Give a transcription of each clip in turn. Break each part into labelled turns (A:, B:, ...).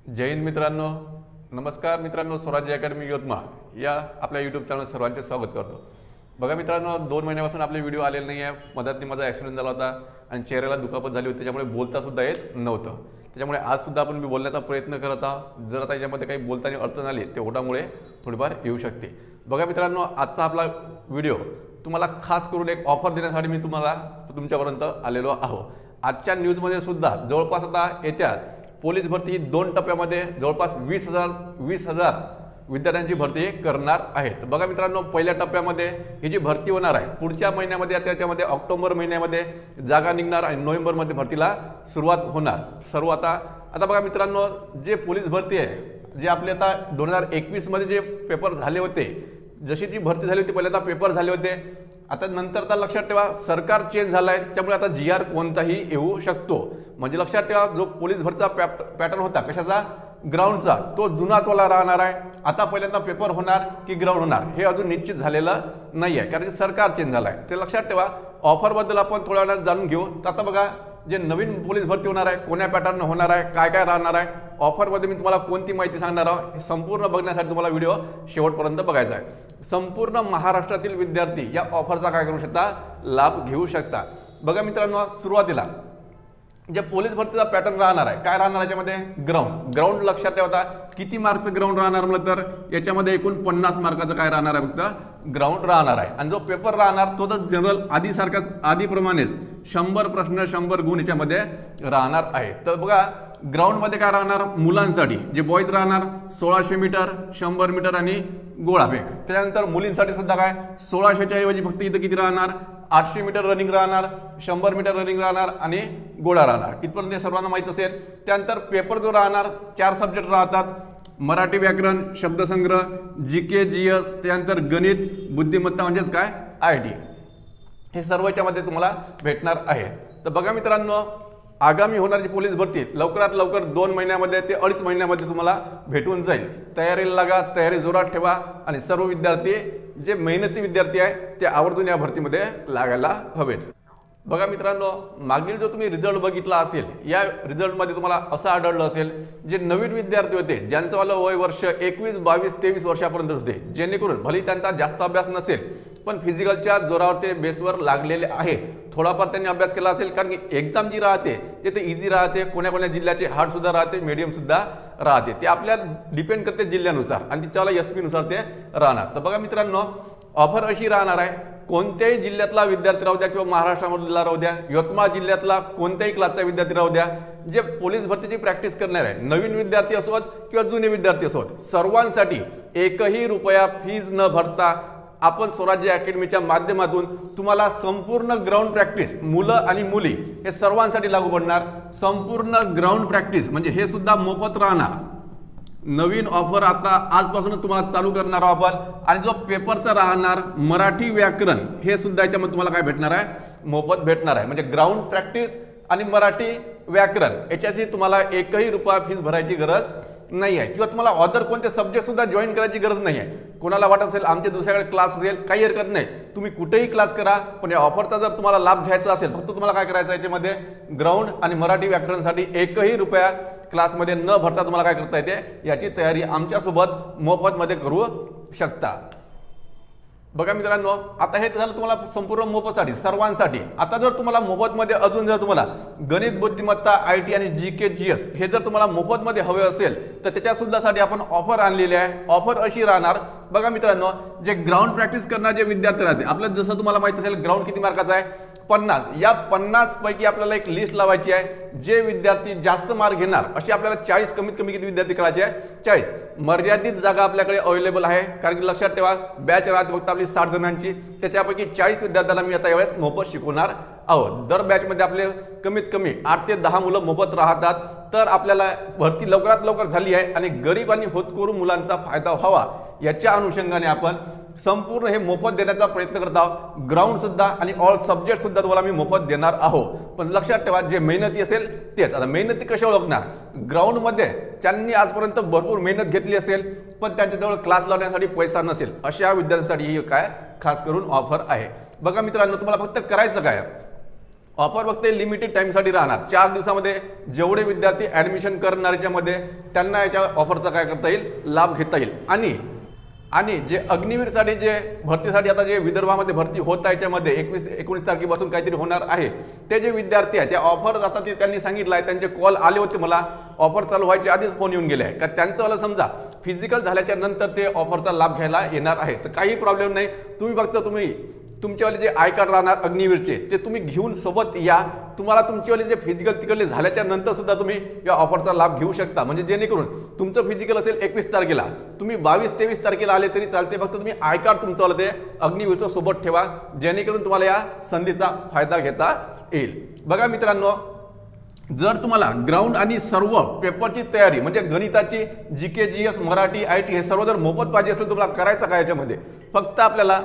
A: जय हिंद मित्रांनो, नमस्कार मित्रांनो. स्वराज्य अकॅडमी यवतमाळ या आपल्या यूट्यूब चॅनल सर्वांचे स्वागत करतो. बघा मित्रांनो, 2 महिन्यापासून आपले व्हिडिओ आलेले नाही आहे. मधात माझा ॲक्सिडेंट झाला होता आणि चेहऱ्याला दुखापत झाली होती, त्याच्यामुळे बोलता सुद्धा येत नव्हतं. त्याच्यामुळे आज सुद्धा आपण मी बोलण्याचा प्रयत्न करत आहोत. जर आता याच्यामध्ये काही बोलताना अडचण आली ते ओठामुळे थोडीफार येऊ शकते. बघा मित्रांनो, आजचा आपला व्हिडिओ तुम्हाला खास करून एक ऑफर देण्यासाठी मी तुमच्यापर्यंत आलेलो आहो. आजच्या न्यूजमध्ये सुद्धा जवळपास आता येत्या पोलीस भरती 2 टप्प्यामध्ये जवळपास 20,000 विद्यार्थ्यांची भरती करणार आहेत. बघा मित्रांनो, पहिल्या टप्प्यामध्ये ही जी भरती होणार आहे पुढच्या महिन्यामध्ये, त्याच्यामध्ये ऑक्टोबर महिन्यामध्ये जागा निघणार आणि नोव्हेंबरमध्ये भरतीला सुरुवात होणार. सर्व आता बघा मित्रांनो, जे पोलीस भरती आहे, जे आपले आता 2021 मध्ये जे पेपर झाले होते, जशी जी भरती झाली होती पहिल्यांदा पेपर झाले होते. आता नंतर तर लक्षात ठेवा, सरकार चेंज झालं आहे, त्यामुळे आता GR कोणताही येऊ शकतो. म्हणजे लक्षात ठेवा, जो पोलीस भरतीचा पॅटर्न होता कशाचा, ग्राउंडचा, तो जुनाच वाला राहणार आहे. आता पहिल्यांदा पेपर होणार की ग्राउंड होणार हे अजून निश्चित झालेलं नाही आहे, कारण सरकार चेंज झालं आहे. ते लक्षात ठेवा. ऑफरबद्दल आपण थोड्या वेळात जाणून घेऊ. तर आता बघा, जे नवीन पोलीस भरती होणार आहे, कोण्या पॅटर्न होणार आहे, काय काय राहणार आहे, ऑफरमध्ये मी तुम्हाला कोणती माहिती सांगणार आहे, हे संपूर्ण बघण्यासाठी तुम्हाला व्हिडिओ शेवटपर्यंत बघायचा आहे. संपूर्ण महाराष्ट्रातील विद्यार्थी या ऑफरचा काय करू शकता, लाभ घेऊ शकता. बघा मित्रांनो, सुरुवातीला जे पोलीस भरतीचा पॅटर्न राहणार आहे, काय राहणार याच्यामध्ये, ग्राउंड लक्षात ठेवता. किती मार्कचं ग्राउंड राहणार म्हटलं तर याच्यामध्ये एकूण 50 मार्काचं काय राहणार आहे, फक्त ग्राउंड राहणार आहे. आणि जो पेपर राहणार तो तर जनरल आधीप्रमाणेच 100 प्रश्न 100 गुण याच्यामध्ये राहणार आहे. तर बघा, ग्राउंडमध्ये काय राहणार, मुलांसाठी जे बॉईज राहणार 1600 मीटर, 100 मीटर आणि गोळाफेक. त्यानंतर मुलींसाठी सुद्धा काय 1600च्या ऐवजी फक्त इथं किती राहणार, 800 मीटर रनिंग राहणार, 100 मीटर रनिंग राहणार आणि गोळा राहणार. इथपर्यंत सर्वांना माहित असेल. त्यानंतर पेपर जो राहणार 4 सब्जेक्ट राहतात, मराठी व्याकरण, शब्दसंग्रह, GK GS, त्यानंतर गणित, बुद्धिमत्ता म्हणजेच काय IT. हे सर्व याच्यामध्ये तुम्हाला भेटणार आहे. तर बघा मित्रांनो, आगामी होणारी पोलीस भरती लवकरात लवकर 2 महिन्यामध्ये ते 2.5 महिन्यामध्ये तुम्हाला भेटून जाईल. तयारीला लागा, तयारी जोरात ठेवा आणि सर्व विद्यार्थी जे मेहनती विद्यार्थी आहे ते आवर्जून या भरतीमध्ये लागायला हवेत. बघा मित्रांनो, मागील जो तुम्ही रिझल्ट बघितला असेल, या रिझल्टमध्ये तुम्हाला असं आढळलं असेल, जे नवीन विद्यार्थी होते ज्यांचं वालं वय वर्ष 21, 22, 23 वर्षापर्यंत होते, जेणेकरून भले त्यांचा जास्त अभ्यास नसेल पण फिजिकलच्या जोरावर ते बेसवर लागलेले आहे. थोडाफार त्यांनी अभ्यास केला असेल, कारण की एक्झाम जी राहते ते इझी राहते, कोण्या जिल्ह्याचे हार्ड सुद्धा राहते, मीडियम सुद्धा राहते. ते आपल्या डिपेंड करते जिल्ह्यानुसार आणि तिच्याला SP नुसार ते राहणार. तर बघा मित्रांनो, ऑफर अशी राहणार आहे, कोणत्याही जिल्ह्यातला विद्यार्थी राहू द्या किंवा महाराष्ट्रामधला राहू द्या, यवतमाळ जिल्ह्यातला कोणत्याही क्लासचा विद्यार्थी राहू द्या, जे पोलीस भरतीची प्रॅक्टिस करणार आहे, नवीन विद्यार्थी असोत किंवा जुने विद्यार्थी असोत, सर्वांसाठी 1ही रुपया फीज न भरता आपण स्वराज्य अकॅडमीच्या माध्यमातून तुम्हाला संपूर्ण ग्राउंड प्रॅक्टिस, मुलं आणि मुली हे सर्वांसाठी लागू पडणार. संपूर्ण ग्राउंड प्रॅक्टिस म्हणजे हे सुद्धा मोफत राहणार. नवीन ऑफर आता आजपासून तुम्हाला चालू करणार आपण. आणि जो पेपरचा राहणार मराठी व्याकरण, हे सुद्धा याच्यामध्ये तुम्हाला काय भेटणार आहे, मोफत भेटणार आहे. म्हणजे ग्राउंड प्रॅक्टिस आणि मराठी व्याकरण याच्याची तुम्हाला 1ही रुपया फीस भरायची गरज नाही आहे, किंवा तुम्हाला अदर कोणते सब्जेक्ट सुद्धा जॉईन करायची गरज नाही आहे. कोणाला वाटत असेल आमचे दुसऱ्याकडे क्लास असेल, काही हरकत नाही, तुम्ही कुठेही क्लास करा. पण या ऑफरचा जर तुम्हाला लाभ घ्यायचा असेल, फक्त तुम्हाला काय करायचं, याच्यामध्ये ग्राउंड आणि मराठी व्याकरणसाठी 1ही रुपया क्लासमध्ये न भरता तुम्हाला काय करता येते, याची तयारी आमच्यासोबत मोफतमध्ये करू शकता. बघा मित्रांनो, आता हे झालं तुम्हाला संपूर्ण मोफतसाठी, सर्वांसाठी. आता जर तुम्हाला मोफतमध्ये अजून जर तुम्हाला गणित, बुद्धिमत्ता, IT आणि GK GS हे जर तुम्हाला मोफतमध्ये हवे असेल तर त्याच्या सुद्धासाठी आपण ऑफर आणलेली आहे. ऑफर अशी राहणार, बघा मित्रांनो, जे ग्राउंड प्रॅक्टिस करणारे जे विद्यार्थी राहते, आपल्याला जसं तुम्हाला माहिती असेल ग्राउंड किती मार्काचा आहे, 50. या 50 पैकी आपल्याला एक लिस्ट लावायची आहे. जे विद्यार्थी जास्त मार्क घेणार असे आपल्याला 40, कमीत कमी किती विद्यार्थी करायचे आहे, 40. मर्यादित जागा आपल्याकडे अवेलेबल आहे, कारण की लक्षात ठेवा, बॅच राहते फक्त आपली 60 जणांची. त्याच्यापैकी 40 विद्यार्थ्यांना मी आता यावेळेस मोफत शिकवणार आहोत. दर बॅचमध्ये आपले कमीत कमी 8 ते 10 मुलं मोफत राहतात. तर आपल्याला भरती लवकरात लवकर झाली आहे आणि गरीब आणि होतकरू मुलांचा फायदा व्हावा याच्या अनुषंगाने आपण संपूर्ण हे मोफत देण्याचा प्रयत्न करत आहोत. ग्राउंड सुद्धा आणि ऑल सब्जेक्ट सुद्धा तुम्हाला मी मोफत देणार आहोत. पण लक्षात ठेवा, जे मेहनती असेल तेच. आता मेहनती कशा ओळखणार, ग्राउंडमध्ये ज्यांनी आजपर्यंत भरपूर मेहनत घेतली असेल पण त्यांच्याजवळ क्लास लावण्यासाठी पैसा नसेल, अशा विद्यार्थ्यांसाठी ही काय खास करून ऑफर आहे. बघा मित्रांनो, तुम्हाला फक्त करायचं काय, ऑफर फक्त लिमिटेड टाइमसाठी राहणार। 4 दिवसामध्ये जेवढे विद्यार्थी ऍडमिशन करणाऱ्याच्या मध्ये त्यांना याच्या ऑफरचा काय करता येईल, लाभ घेता येईल। आणि जे अग्निवीरसाठी जे भरतीसाठी आता जे विदर्भामध्ये भरती होत आहे याच्यामध्ये 21-19 तारखेपासून काहीतरी होणार आहे, ते जे विद्यार्थी आहेत त्या ऑफर आता ते त्यांनी सांगितलं आहे, त्यांचे कॉल आले होते मला, ऑफर चालू व्हायच्या आधीच फोन येऊन गेले आहे का त्यांचं मला समजा फिजिकल झाल्याच्या नंतर ते ऑफरचा लाभ घ्यायला येणार आहे। तर काही प्रॉब्लेम नाही, तुम्ही फक्त तुमच्यावाले जे आय कार्ड राहणार अग्निवीरचे ते तुम्ही घेऊन सोबत या, तुम्हाला तुमच्यावाले जे फिजिकल तिकडले झाल्याच्या नंतर सुद्धा तुम्ही या ऑफरचा लाभ घेऊ शकता। म्हणजे जेणेकरून तुमचं फिजिकल असेल 21 तारखेला, तुम्ही 22-23 तारखेला आले तरी चालते, फक्त तुम्ही आय कार्ड तुमचं ते अग्निवीरचं सोबत ठेवा, जेणेकरून तुम्हाला या संधीचा फायदा घेता येईल। बघा मित्रांनो, जर तुम्हाला ग्राउंड आणि सर्व पेपरची तयारी म्हणजे गणिताची, जीके, जीएस, मराठी, आयटी हे सर्व जर मोफत पाहिजे असेल तुम्हाला करायचं काय याच्यामध्ये, फक्त आपल्याला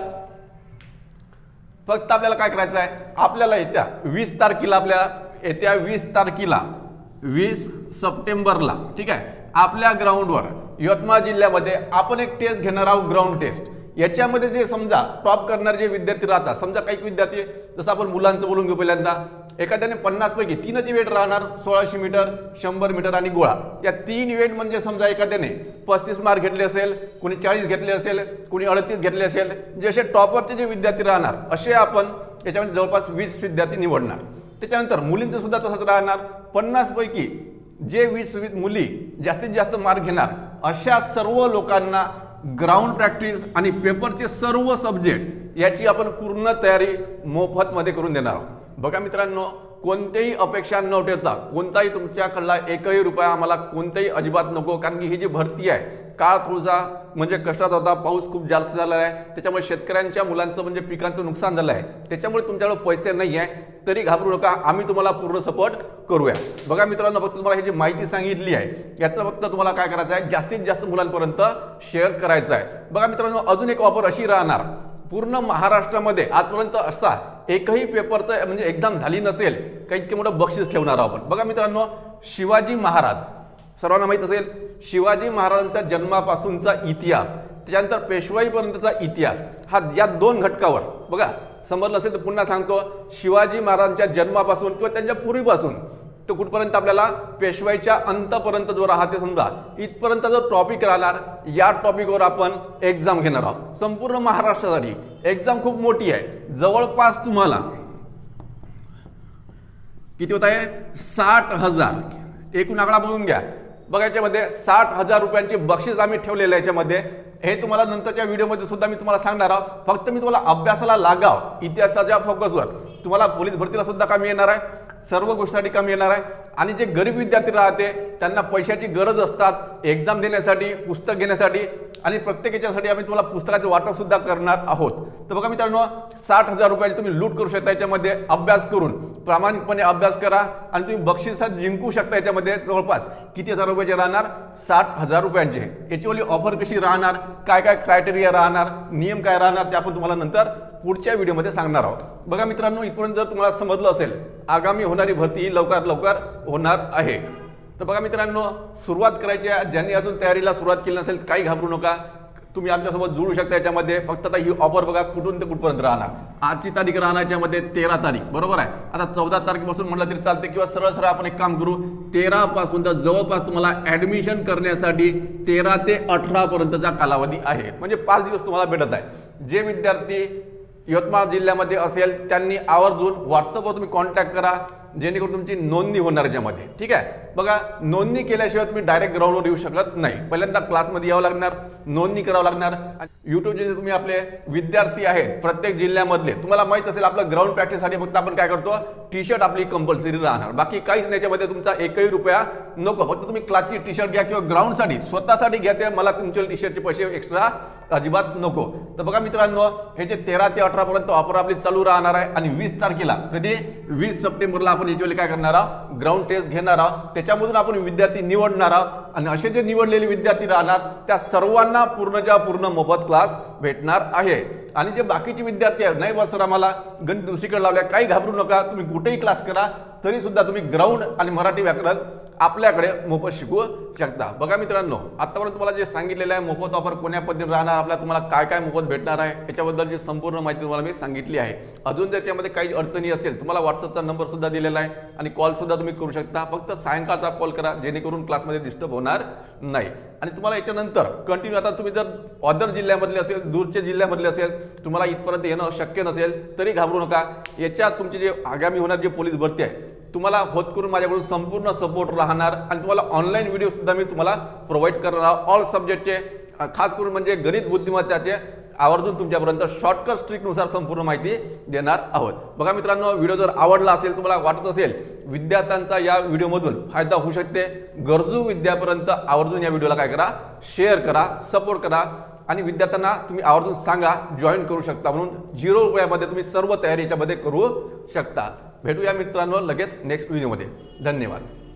A: काय करायचं आहे, आपल्याला येत्या 20 तारखेला 20 सप्टेंबरला, ठीक आहे, आपल्या ग्राउंडवर यवतमाळ जिल्ह्यामध्ये आपण एक टेस्ट घेणार आहोत, ग्राउंड टेस्ट। याच्यामध्ये जे समजा टॉप करणारे जे विद्यार्थी राहतात, समजा काही विद्यार्थी जसं आपण मुलांचं बोलून घेऊ, पहिल्यांदा एखाद्याने 50 पैकी 3च इव्हेंट राहणार, 1600 मीटर, 100 मीटर आणि गोळा। या 3 इव्हेंट म्हणजे समजा एखाद्याने 35 मार्क घेतले असेल, कोणी 40 घेतले असेल, कोणी 38 घेतले असेल, जसे टॉपरचे जे विद्यार्थी राहणार असे आपण याच्यामध्ये जवळपास 20 विद्यार्थी निवडणार। त्याच्यानंतर मुलींचं सुद्धा तसंच राहणार, 50 पैकी जे 20 मुली जास्तीत जास्त मार्क घेणार अशा सर्व लोकांना ग्राउंड प्रॅक्टिस आणि पेपरचे सर्व सब्जेक्ट याची आपण पूर्ण तयारी मोफत मध्ये करून देणार आहोत। बघा मित्रांनो, कोणतेही अपेक्षा न ठेवता, कोणताही तुमच्याकडला एकही रुपया आम्हाला कोणतेही अजिबात नको, कारण की ही जी भरती आहे काळ थोडासा म्हणजे कष्टाचा होता, पाऊस खूप जास्त झाला आहे, त्याच्यामुळे शेतकऱ्यांच्या मुलांचं म्हणजे पिकांचं नुकसान झालं आहे, त्याच्यामुळे तुमच्याकडे पैसे नाही आहे तरी घाबरू नका, आम्ही तुम्हाला पूर्ण सपोर्ट करूया। बघा मित्रांनो, फक्त तुम्हाला ही जी माहिती सांगितली आहे याचं फक्त तुम्हाला काय करायचं आहे, जास्तीत जास्त मुलांपर्यंत शेअर करायचं आहे। बघा मित्रांनो, अजून एक ऑफर अशी राहणार, पूर्ण महाराष्ट्रामध्ये आजपर्यंत असा एकही पेपरचं म्हणजे एक्झाम झाली नसेल का इतके मोठं बक्षीस ठेवणार आहोत। बघा मित्रांनो, शिवाजी महाराज सर्वांना माहित असेल, शिवाजी महाराजांच्या जन्मापासूनचा इतिहास, त्याच्यानंतर पेशवाईपर्यंतचा इतिहास, हा या 2 घटकावर बघा, समजलं असेल तर पुन्हा सांगतो, शिवाजी महाराजांच्या जन्मापासून किंवा त्यांच्या पूर्वीपासून तो कुठपर्यंत आपल्याला पेशवाईच्या अंतपर्यंत जो राहते समजा इथपर्यंत जो टॉपिक राहणार, या टॉपिकवर आपण एक्झाम घेणार आहोत। संपूर्ण महाराष्ट्रासाठी एक्झाम खूप मोठी आहे, जवळपास तुम्हाला किती होत आहे, 60,000 एकूण आकडा बघून घ्या। बघा याच्यामध्ये 60,000 रुपयांचे बक्षीस आम्ही ठेवलेले आहे याच्यामध्ये, हे तुम्हाला नंतरच्या व्हिडिओमध्ये सुद्धा मी तुम्हाला सांगणार आहोत। फक्त मी तुम्हाला अभ्यासाला लागाव, इतिहासाच्या फोकसवर तुम्हाला पोलीस भरतीला सुद्धा कामी येणार आहे, सर्व गोष्टीसाठी कमी येणार आहे। आणि जे गरीब विद्यार्थी राहते त्यांना पैशाची गरज असतात एक्झाम देण्यासाठी, पुस्तक घेण्यासाठी, आणि प्रत्येक याच्यासाठी आम्ही तुम्हाला पुस्तकाचे वाटप सुद्धा करणार आहोत। तर बघा मित्रांनो, 60,000 रुपयाची तुम्ही लूट करू शकता, याच्यामध्ये अभ्यास करून प्रामाणिकपणे अभ्यास करा आणि तुम्ही बक्षीस जिंकू शकता। याच्यामध्ये जवळपास किती हजार रुपयाचे राहणार, 60,000 रुपयांचे। याचीवाली ऑफर कशी राहणार, काय काय क्रायटेरिया राहणार, नियम काय राहणार, ते आपण तुम्हाला नंतर पुढच्या व्हिडिओमध्ये सांगणार आहोत। बघा मित्रांनो, इथपर्यंत जर तुम्हाला समजलं असेल, आगामी होणारी भरती लवकरात लवकर होणार आहे। तर बघा मित्रांनो, सुरुवात करायची आहे, ज्यांनी अजून तयारीला सुरुवात केली नसेल काही घाबरू नका, तुम्ही आमच्यासोबत जोडू शकता याच्यामध्ये। फक्त आता ही ऑफर बघा कुठून ते कुठपर्यंत राहणार, आजची तारीख राहणार याच्यामध्ये 13 तारीख, बरोबर आहे। आता 14 तारखेपासून म्हटलं तरी चालते, किंवा सरळ सरळ आपण एक काम करू, 13 पासून तर जवळपास तुम्हाला ऍडमिशन करण्यासाठी 13 ते 18 पर्यंतचा कालावधी आहे, म्हणजे 5 दिवस तुम्हाला भेटत आहे। जे विद्यार्थी यवतमाळ जिल्ह्यामध्ये असेल त्यांनी आवर्जून व्हॉट्सअपवर तुम्ही कॉन्टॅक्ट करा, जेणेकरून तुमची नोंदणी होणार याच्यामध्ये, ठीक आहे। बघा, नोंदणी केल्याशिवाय तुम्ही डायरेक्ट ग्राउंडवर येऊ शकत नाही, पहिल्यांदा क्लासमध्ये यावं लागणार, नोंदणी करावं लागणार। युट्यूबचे जे तुम्ही आपले विद्यार्थी आहेत प्रत्येक जिल्ह्यामधले, तुम्हाला माहित असेल आपलं ग्राउंड प्रॅक्टिससाठी फक्त आपण काय करतो, टी-शर्ट आपली कंपल्सरी राहणार, बाकी काहीच नाही याच्यामध्ये, तुमचा एकही रुपया नको, फक्त तुम्ही क्लासची टी-शर्ट घ्या किंवा ग्राउंडसाठी स्वतःसाठी घ्या, ते मला तुमच्या टी-शर्टचे पैसे एक्स्ट्रा अजिबात नको। तर बघा मित्रांनो, हे जे 13 ते 18 पर्यंत ऑफर आपली चालू राहणार आहे, आणि 20 तारखेला कधी 20 सप्टेंबरला आपण याच्यावेळी काय करणार आहोत, ग्राउंड टेस्ट घेणार आहोत, त्याच्यामधून आपण विद्यार्थी निवडणार आहोत, आणि असे जे निवडलेले विद्यार्थी राहणार त्या सर्वांना पूर्णच्या पूर्ण मोफत क्लास भेटणार आहे। आणि जे बाकीचे विद्यार्थी आहेत, नाही बस सर आम्हाला गणित दुसरीकडे लावल्या, काही घाबरू नका, तुम्ही कुठेही क्लास करा तरी सुद्धा तुम्ही ग्राउंड आणि मराठी व्याकरण आपल्याकडे मोफत शिकू शकता। बघा मित्रांनो, आतापर्यंत तुम्हाला जे सांगितलेलं आहे मोफत ऑफर कोण्या पद्धतीने राहणार, आपल्याला तुम्हाला काय काय मोफत भेटणार आहे याच्याबद्दलची संपूर्ण माहिती तुम्हाला मी सांगितली आहे। अजून जर त्यामध्ये काही अडचणी असेल तुम्हाला व्हॉट्सअपचा नंबर सुद्धा दिलेला आहे आणि कॉल सुद्धा तुम्ही करू शकता। फक्त सायंकाळचा कॉल करा जेणेकरून क्लासमध्ये डिस्टर्ब होणार नाही। आणि तुम्हाला याच्यानंतर कंटिन्यू आता तुम्ही जर अदर जिल्ह्यामधले असेल, दूरच्या जिल्ह्यामधले असेल, तुम्हाला इथपर्यंत येणं शक्य नसेल तरी घाबरू नका। याच्यात तुमची जे आगामी होणार जे पोलीस भरती आहे तुम्हाला होत करून माझ्याकडून संपूर्ण सपोर्ट राहणार आणि तुम्हाला ऑनलाईन व्हिडिओ सुद्धा मी तुम्हाला प्रोव्हाइड करणार आहोत। ऑल सब्जेक्टचे, खास करून म्हणजे गणित बुद्धिमत्ताचे आवर्जून तुमच्यापर्यंत शॉर्टकट ट्रिकनुसार संपूर्ण माहिती देणार आहोत। बघा मित्रांनो, व्हिडिओ जर आवडला असेल, तुम्हाला वाटत असेल विद्यार्थ्यांचा या व्हिडिओमधून फायदा होऊ शकते, गरजू विद्यार्थ्यांपर्यंत आवर्जून या व्हिडिओला काय करा, शेअर करा, सपोर्ट करा आणि विद्यार्थ्यांना तुम्ही आवर्जून सांगा जॉईन करू शकता म्हणून। 0 रुपयामध्ये तुम्ही सर्व तयारी याच्यामध्ये करू शकता। भेटूया मित्रांनो लगेच नेक्स्ट व्हिडिओमध्ये। धन्यवाद।